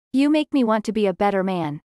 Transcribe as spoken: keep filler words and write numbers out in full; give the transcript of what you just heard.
You make me want to be a better man.